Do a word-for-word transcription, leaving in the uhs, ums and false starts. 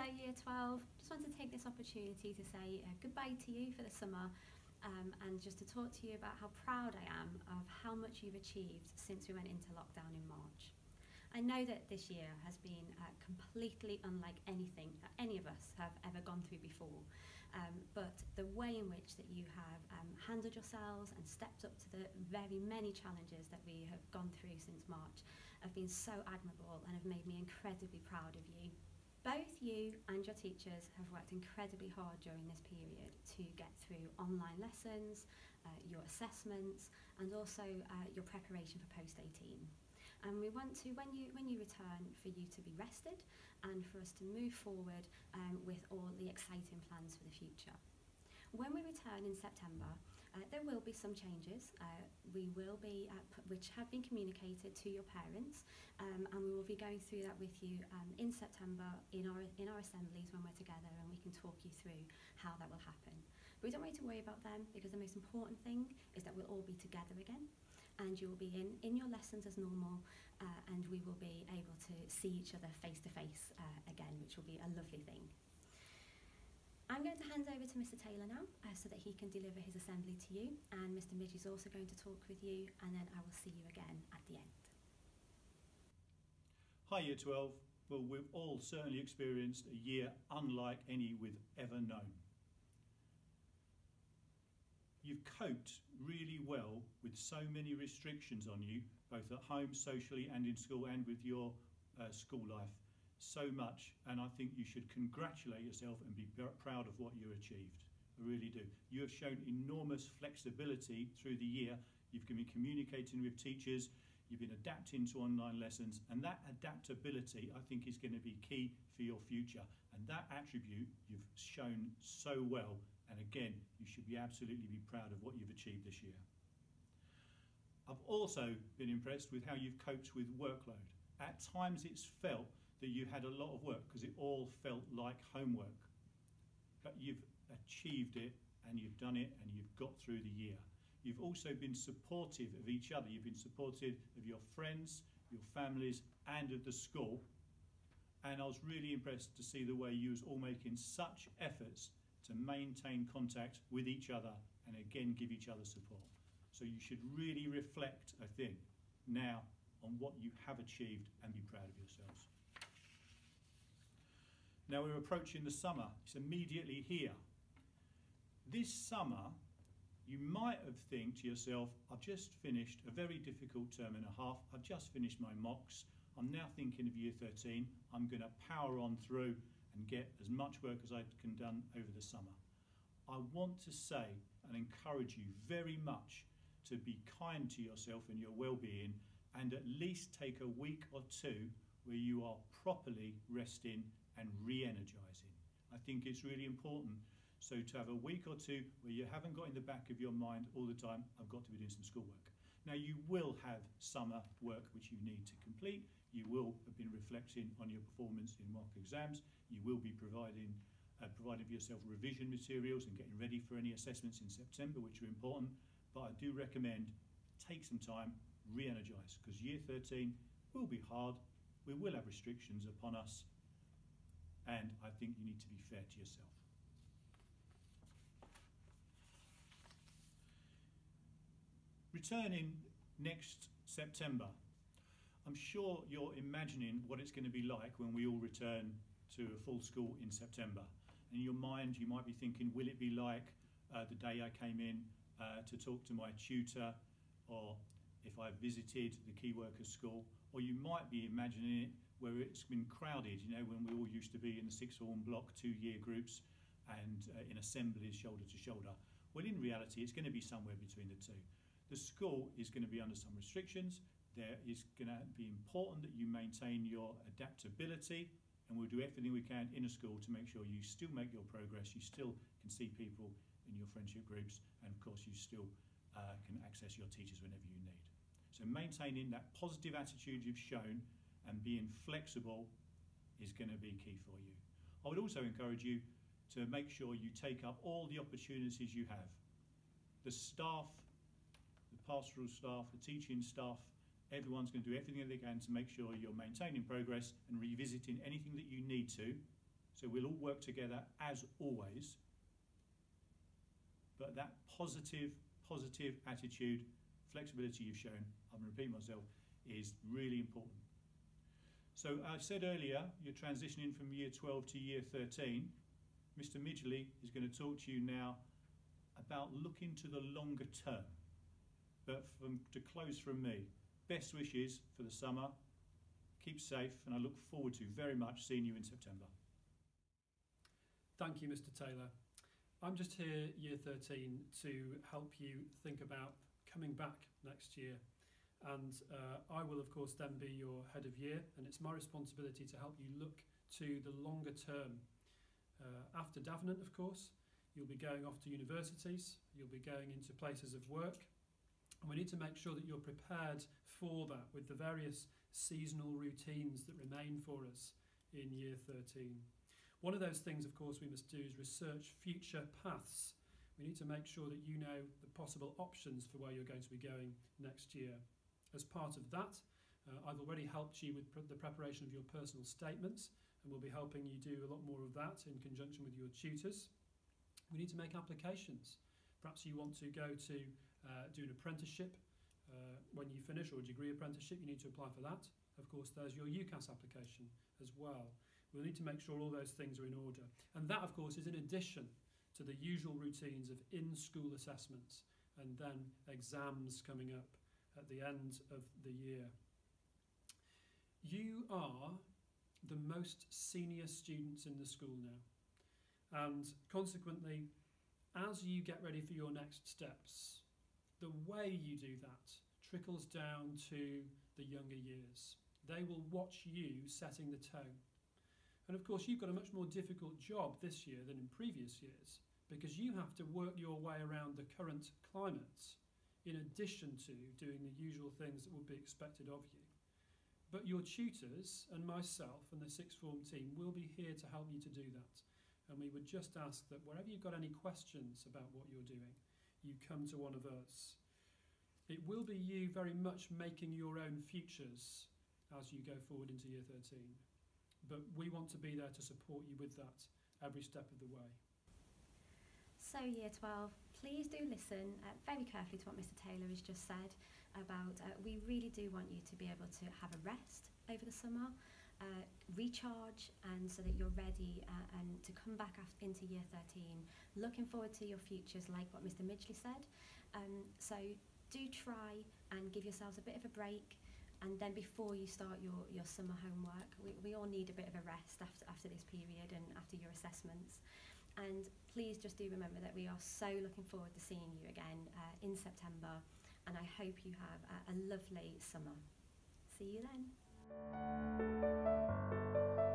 Year twelve, just want to take this opportunity to say uh, goodbye to you for the summer um, and just to talk to you about how proud I am of how much you've achieved since we went into lockdown in March. I know that this year has been uh, completely unlike anything that any of us have ever gone through before, um, but the way in which that you have um, handled yourselves and stepped up to the very many challenges that we have gone through since March have been so admirable and have made me incredibly proud of you. Both you and your teachers have worked incredibly hard during this period to get through online lessons, uh, your assessments, and also uh, your preparation for post eighteen. And we want to, when you, when you return, for you to be rested and for us to move forward um, with all the exciting plans for the future. When we return in September, uh, there will be some changes. Uh, we will be, uh, which have been communicated to your parents, um, and we will be going through that with you um, in September in our in our assemblies when we're together, and we can talk you through how that will happen. But we don't need to worry about them, because the most important thing is that we'll all be together again, and you will be in in your lessons as normal, uh, and we will be able to see each other face to face uh, again, which will be a lovely thing. I'm going to hand over to Mister Taylor now uh, so that he can deliver his assembly to you, and Mister Midge is also going to talk with you, and then I will see you again at the end. Hi Year twelve. Well, we've all certainly experienced a year unlike any we've ever known. You've coped really well with so many restrictions on you, both at home, socially and in school, and with your uh, school life. So much, and I think you should congratulate yourself and be proud of what you achieved. I really do. You have shown enormous flexibility through the year. You've been communicating with teachers, you've been adapting to online lessons, and that adaptability, I think, is going to be key for your future. And that attribute you've shown so well, and again, you should be absolutely be proud of what you've achieved this year. I've also been impressed with how you've coped with workload. At times it's felt that you had a lot of work because it all felt like homework. But you've achieved it, and you've done it, and you've got through the year. You've also been supportive of each other. You've been supportive of your friends, your families, and of the school. And I was really impressed to see the way you was all making such efforts to maintain contact with each other and again give each other support. So you should really reflect, I think, now on what you have achieved and be proud of yourselves. Now we're approaching the summer. It's immediately here. This summer, you might have think to yourself, I've just finished a very difficult term and a half. I've just finished my mocks. I'm now thinking of year thirteen. I'm going to power on through and get as much work as I can done over the summer. I want to say and encourage you very much to be kind to yourself and your well-being, and at least take a week or two where you are properly resting and re-energising. I think it's really important. So to have a week or two where you haven't got in the back of your mind all the time, I've got to be doing some schoolwork. Now you will have summer work which you need to complete. You will have been reflecting on your performance in mock exams. You will be providing, uh, providing for yourself revision materials and getting ready for any assessments in September, which are important. But I do recommend take some time, re-energise, because year thirteen will be hard. We will have restrictions upon us. And I think you need to be fair to yourself. Returning next September, I'm sure you're imagining what it's going to be like when we all return to a full school in September. In your mind, you might be thinking, will it be like uh, the day I came in uh, to talk to my tutor, or if I visited the Key Workers School, or you might be imagining it where it's been crowded, you know, when we all used to be in the sixth form block, two-year groups, and uh, in assemblies shoulder to shoulder. Well, in reality, it's going to be somewhere between the two. The school is going to be under some restrictions. There is going to be important that you maintain your adaptability, and we'll do everything we can in a school to make sure you still make your progress, you still can see people in your friendship groups, and of course you still uh, can access your teachers whenever you need. So maintaining that positive attitude you've shown and being flexible is going to be key for you. I would also encourage you to make sure you take up all the opportunities you have. The staff, the pastoral staff, the teaching staff, everyone's going to do everything they can to make sure you're maintaining progress and revisiting anything that you need to, So we'll all work together as always. But that positive, positive attitude, flexibility you've shown, I'm going to repeat myself, is really important. So I said earlier, you're transitioning from year twelve to year thirteen. Mister Midgley is going to talk to you now about looking to the longer term. But from, to close from me, best wishes for the summer, keep safe, and I look forward to very much seeing you in September. Thank you, Mister Taylor. I'm just here, year thirteen, to help you think about coming back next year. And uh, I will, of course, then be your head of year, and it's my responsibility to help you look to the longer term. Uh, after Davenant, of course, you'll be going off to universities, you'll be going into places of work, and we need to make sure that you're prepared for that with the various seasonal routines that remain for us in year thirteen. One of those things, of course, we must do is research future paths. We need to make sure that you know the possible options for where you're going to be going next year. As part of that, uh, I've already helped you with pr the preparation of your personal statements, and we'll be helping you do a lot more of that in conjunction with your tutors. We need to make applications. Perhaps you want to go to uh, do an apprenticeship uh, when you finish, or a degree apprenticeship, you need to apply for that. Of course, there's your UCAS application as well. We'll need to make sure all those things are in order. And that, of course, is in addition to the usual routines of in-school assessments and then exams coming up at the end of the year. You are the most senior students in the school now, and consequently, as you get ready for your next steps, the way you do that trickles down to the younger years. They will watch you setting the tone. And of course, you've got a much more difficult job this year than in previous years, because you have to work your way around the current climate in addition to doing the usual things that would be expected of you. But your tutors and myself and the sixth form team will be here to help you to do that. And we would just ask that wherever you've got any questions about what you're doing, you come to one of us. It will be you very much making your own futures as you go forward into year thirteen. But we want to be there to support you with that every step of the way. So year twelve, please do listen uh, very carefully to what Mister Taylor has just said about uh, we really do want you to be able to have a rest over the summer, uh, recharge, and so that you're ready uh, and to come back after, into year thirteen, looking forward to your futures like what Mister Midgley said. Um, so do try and give yourselves a bit of a break, and then before you start your, your summer homework, we, we all need a bit of a rest after, after this period and after your assessments. And please just do remember that we are so looking forward to seeing you again uh, in September, and I hope you have a, a lovely summer. See you then.